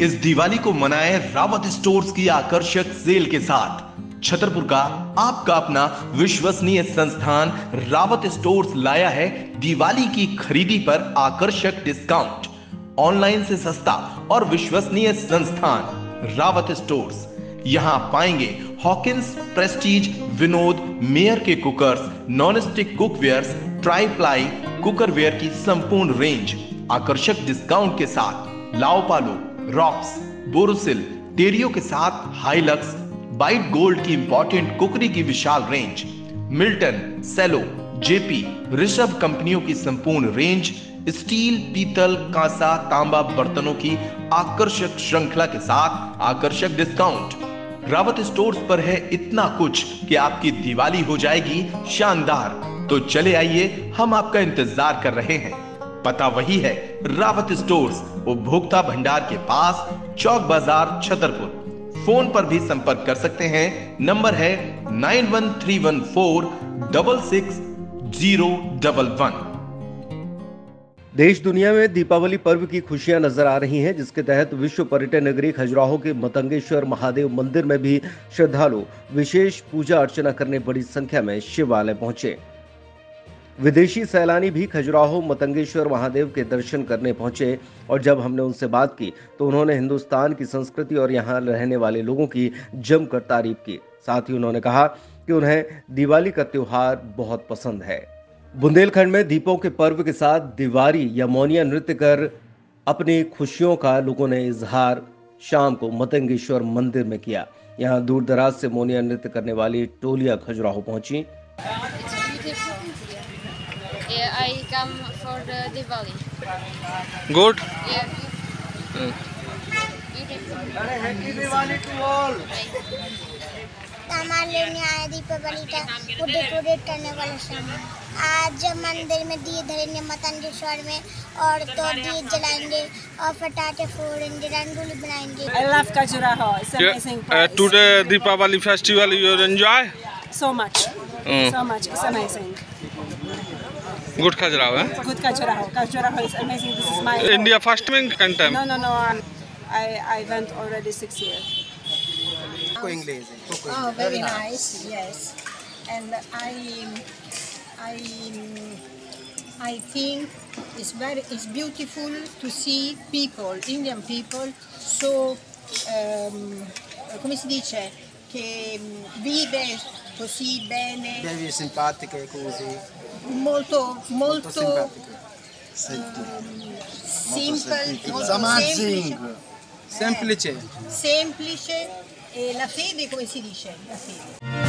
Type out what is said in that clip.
इस दिवाली को मनाएं रावत स्टोर्स की आकर्षक सेल के साथ। छतरपुर का आपका अपना विश्वसनीय संस्थान रावत स्टोर्स लाया है दिवाली की खरीदी पर आकर्षक डिस्काउंट। ऑनलाइन से सस्ता और विश्वसनीय संस्थान रावत स्टोर्स। यहां पाएंगे हॉकिंस, प्रेस्टीज, विनोद, मेयर के cookers, non stick cookwares, tri ply cookware की संपूर्ण रेंज आकर्षक डिस्काउंट के साथ। लाओपालो, रॉक्स, बोरोसिल, टेरियो के साथ हाइलक्स, बाइट गोल्ड की इंपॉर्टेंट कुकरी की विशाल range, Milton, Cello, JP, Rishabh कंपनियों की संपूर्ण रेंज, स्टील, पीतल, कांसा, तांबा बर्तनों की आकर्षक श्रृंखला के साथ आकर्षक डिस्काउंट। रावत स्टोर्स पर है इतना कुछ कि आपकी दिवाली हो जाएगी शानदार। तो चले आइए, हम आपका इंतजार कर रहे हैं। पता वही है, रावत स्टोर्स, उपभोक्ता भंडार के पास, चौक बाजार, छतरपुर। फोन पर भी संपर्क कर सकते हैं। नंबर है 9131466011। देश दुनिया में दीपावली पर्व की खुशियां नजर आ रही हैं, जिसके तहत विश्व पर्यटन नगरी खजुराहो के मतंगेश्वर महादेव मंदिर में भी श्रद्धालु विशेष पूजा अर्चना करने बड़ी संख्या में शिवालय पहुंचे। विदेशी सैलानी भी खजुराहो मतंगेश्वर महादेव के दर्शन करने पहुंचे और जब हमने उनसे बात की तो उन्होंने हिंदुस्तान की संस्कृति और यहाँ रहने वाले लोगों की जमकर तारीफ की। साथ ही उन्होंने कहा कि उन्हें दिवाली का त्योहार बहुत पसंद है। बुंदेलखंड में दीपों के पर्व के साथ दिवाली या मौनिया नृत्य कर अपनी खुशियों का लोगों ने इजहार शाम को मतंगेश्वर मंदिर में किया। यहाँ दूर दराज से मौनिया नृत्य करने वाली टोलियां खजुराहो पहुंची। Yeah, I come for the Diwali. Good. Yeah. Beautiful. Happy Diwali to all. सामान लेने आए दीपावली का डेकोरेट करने वाला सामान। आज मंदिर में दिए धरेंगे मतंगेश्वर में और तो दिए जलाएंगे और पटाखे फोड़ेंगे, रंगोली बनाएंगे। I love Khajuraho. It's amazing place. Today Deepavali festival you enjoy? So much. So much. It's amazing. Good Khajuraho, eh? Good Khajuraho. Khajuraho is amazing. This is my India first time content. No. I went already 6 years. Oh, very nice. Yes, and I think it's beautiful to see people, Indian people, so come si dice che vive così bene, Devi simpatiche così. molto simpatiche. simple, molto semplice Semplice. e la fede, come si dice? La fede.